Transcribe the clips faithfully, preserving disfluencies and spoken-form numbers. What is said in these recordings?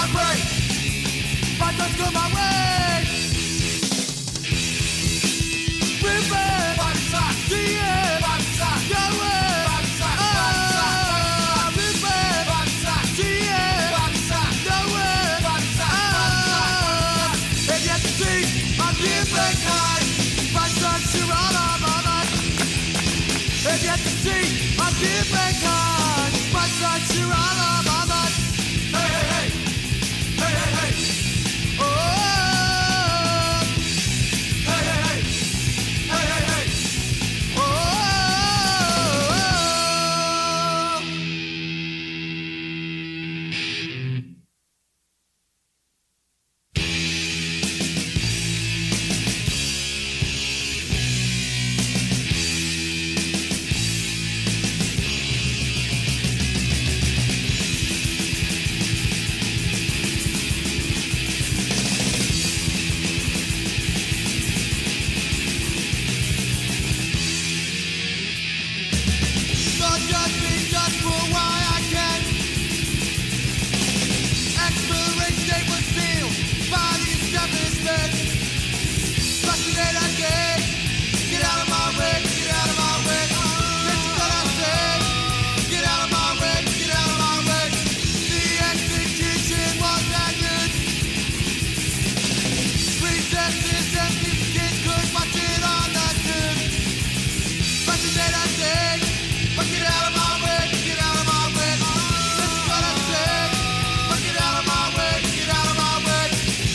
break. My time's come my way. We're back. Body side. The end. Body side. Go away. Body side. Body side. We're back. Body side. The end. Body side. No way. Body side. Body side. And yet to see my different kind. My son's here all of my life. And yet to see my different kind. My son's here all of my life. Hey, hey, hey. Hey, hey, hey. Oh. Hey, hey, hey. Hey, hey, hey. Oh. Don't judge me just for why I can. Expiration date was sealed by the establishment. Flushing it again. Get out of my way, get out of my way. That's what I said. Get out of my way, get out of my way. The execution was ended. Recesses empty, kids could watch it on the tube. Flushing it again. But get out of my way, get out of my way. That's what I said. But get out of my way, get out of my way.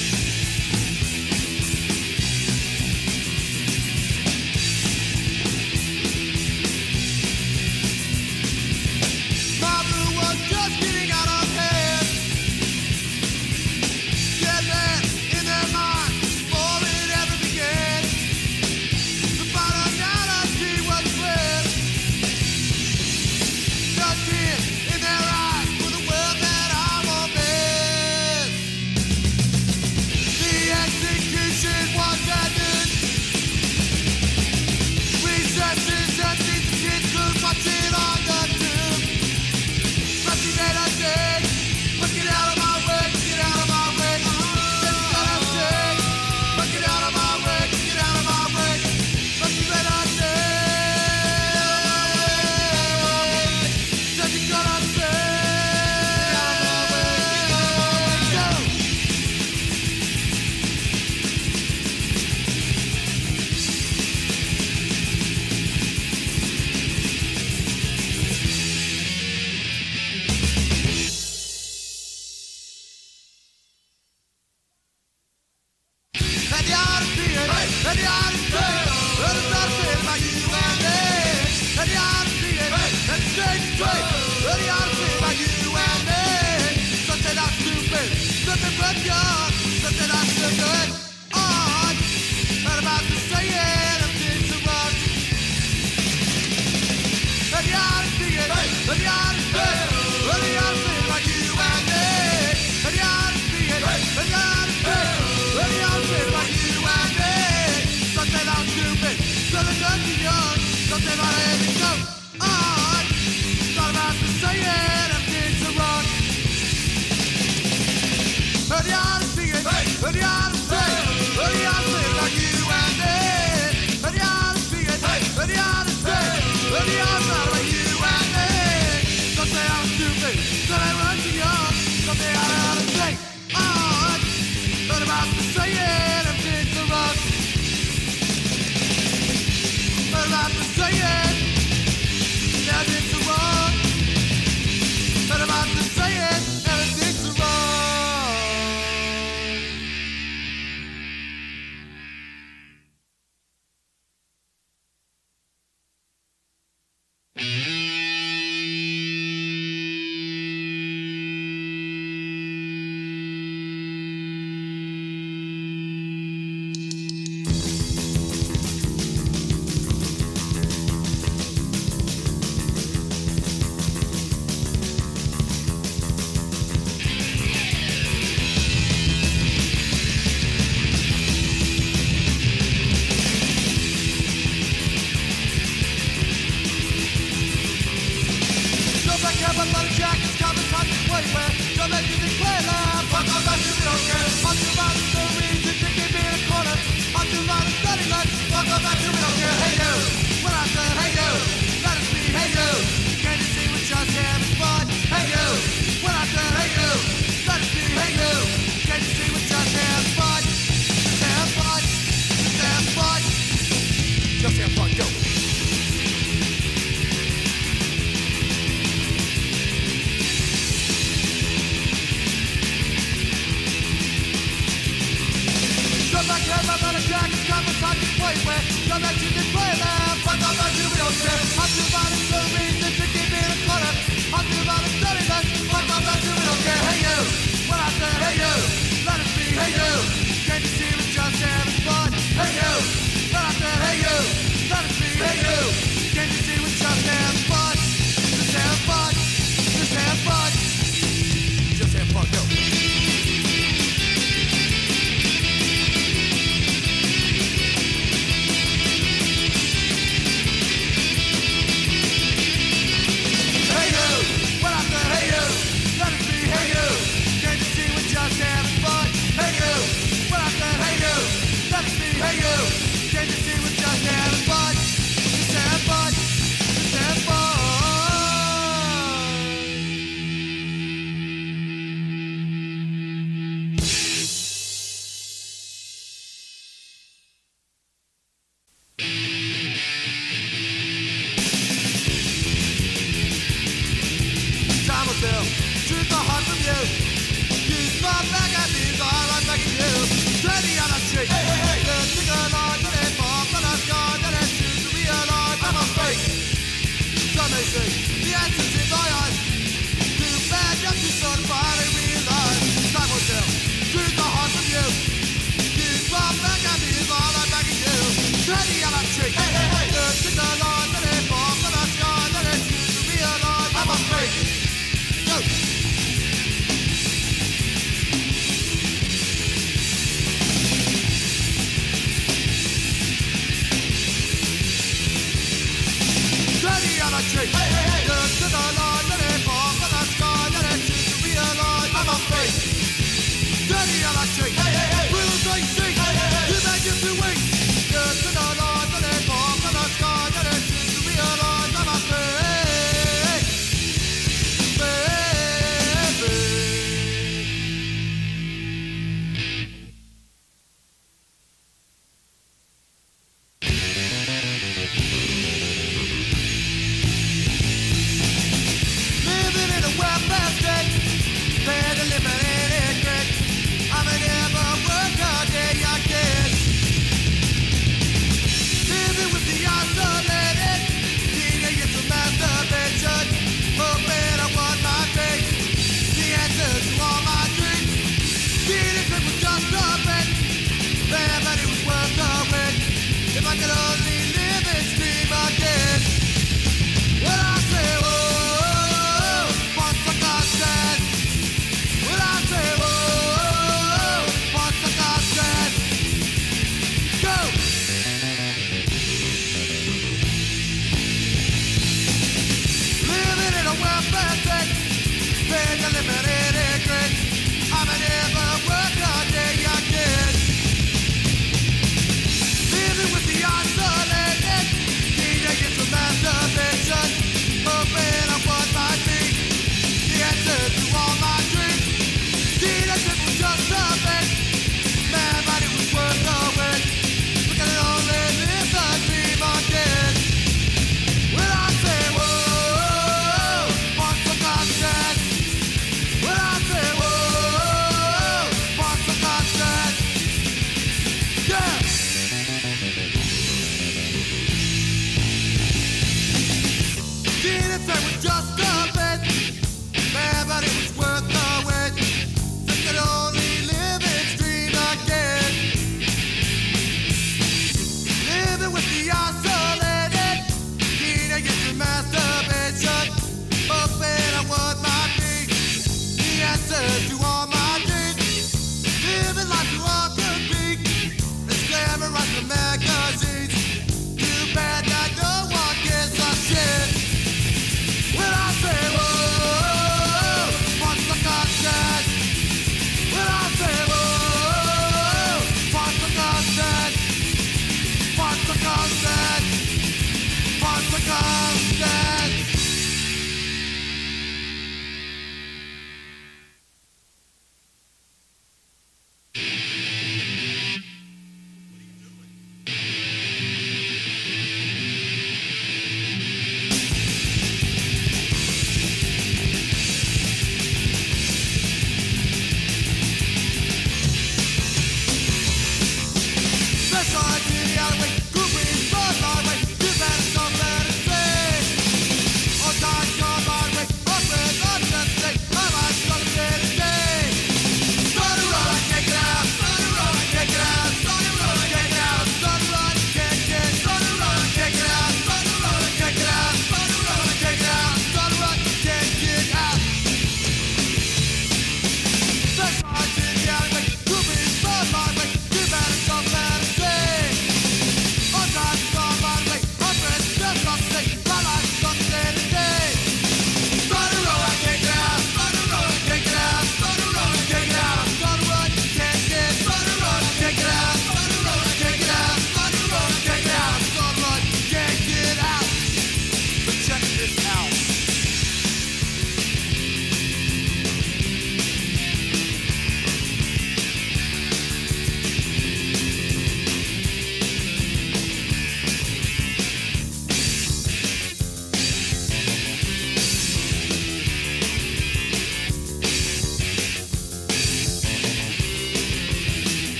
My blue was just getting out of hand. Get that in their mind before it ever began. The bottom down I see was clear. The tears in their eyes for the world that I won't miss. The execution was ended. Recesses empty, the kids could watch it on the tube. Flushing it again. But get out of my way, get out of my way. That's what I said. But get out of my way, get out of my way. Flushing it again. That's what I said. Go. And the honesty, and the honesty, and the honesty about you and me. And the honesty, and the straight straight, and the honesty about you and me. Something not stupid, something but young, something not stupid. On, and about to say it, I'm just a run. And the honesty, and the honesty, and the honesty about you and me. And the honesty, and the honesty, and the honesty about you and me. Something not stupid, something not too young, something about every so on. Not about to say it, I'm just a run. And the honesty, and the honesty, and the honesty about you and me. And the honesty, and the honesty, and the honesty about you and me. Something not stupid, something not too young, something out of say on. Not about to say it, I'm just a run. Not about to say it, now it's a run. Not about to say it, and it's a run. Jackets coming, touching way where don't make music play loud. Fuck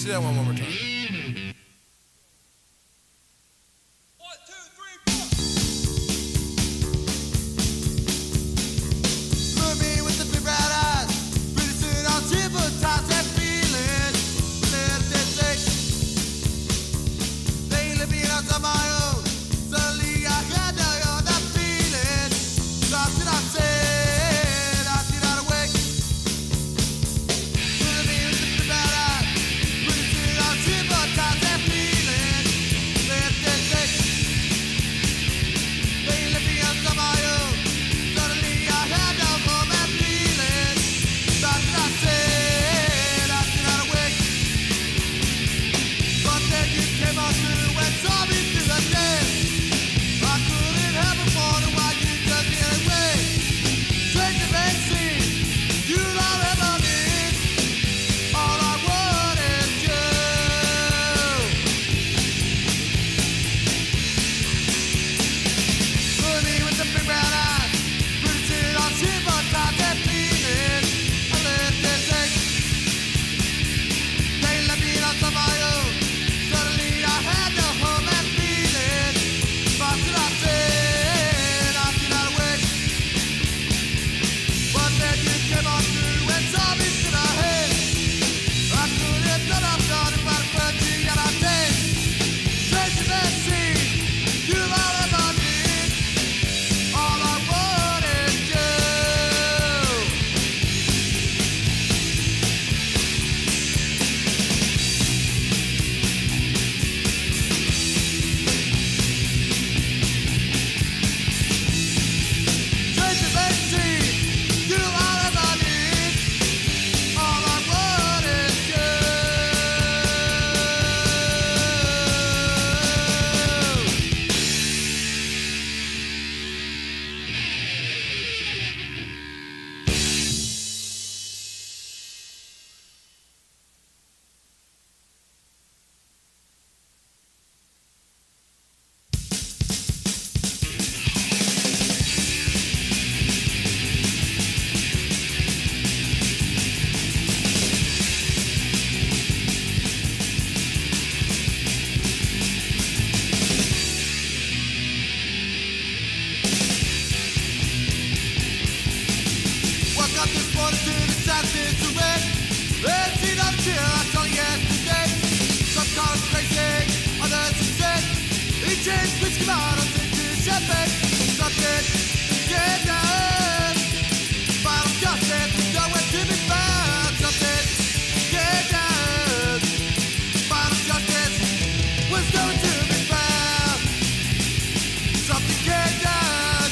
do that one one more time. One, two, three, four. Look at me with the big bright eyes. Pretty soon I'll hypnotize that feeling. Let it take. They let me out on my own. Suddenly I had no on that feeling. Thought that I said I did not awake. Look at me with the big bright eyes. Pretty soon I'll hypnotize that feeling. Let it take. They let me out on my own. Suddenly I had no more that feeling. Thought that I said I did not awake. But then you came on through and saw me through the day. I couldn't help but wonder why you just didn't wait. Strange to make see, you all ever did. All I want is you. Look at me with the big brown eyes. Pretty soon I'll hypnotize that feeling. I let it take. They let me out on my own. Suddenly I had no home and feeling. Thought that I said I did not awake. But then you came on through and saw me to the head. I couldn't turn off thought about a frenzy and I did. Strange to see, you all ever did. All I want is you. Strange to see, you all ever did. All I want is you. Woke up this morning to the sound to red. Let's see up till I saw yesterday. Some call it crazy, others said he changed whiskey bottles into champagne. Something to get done. Final justice, nowhere to be found. Something to get done. Final justice was nowhere to be found. Something to get done.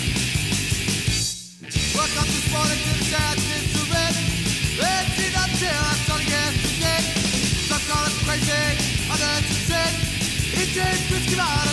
Woke up this morning to the sound to red. Let's see up till I saw yesterday. Some call it crazy, others said he changed whiskey bottles.